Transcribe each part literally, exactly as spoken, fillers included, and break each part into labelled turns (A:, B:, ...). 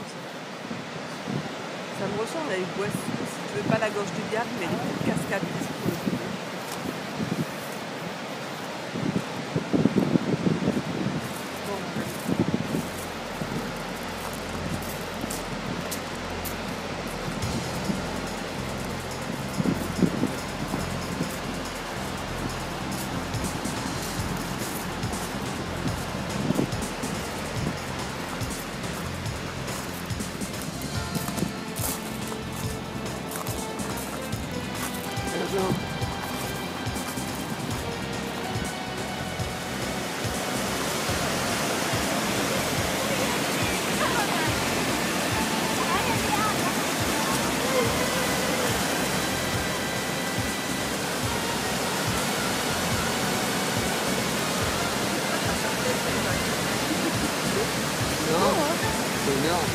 A: Ça me ressemble à une boisson, si tu veux pas la gorge du diable, mais les petites cascades qui sont pour le bébé.
B: Non, c'est énorme.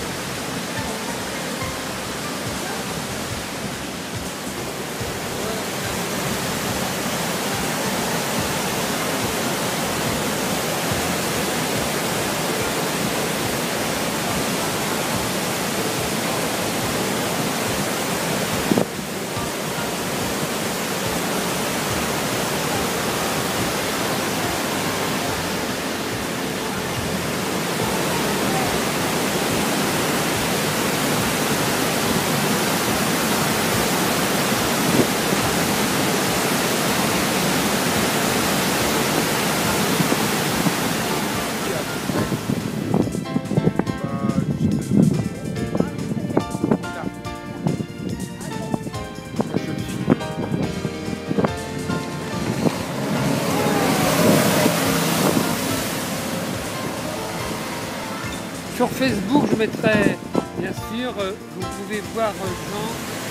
B: Sur Facebook, je mettrai, bien sûr, vous pouvez voir Jean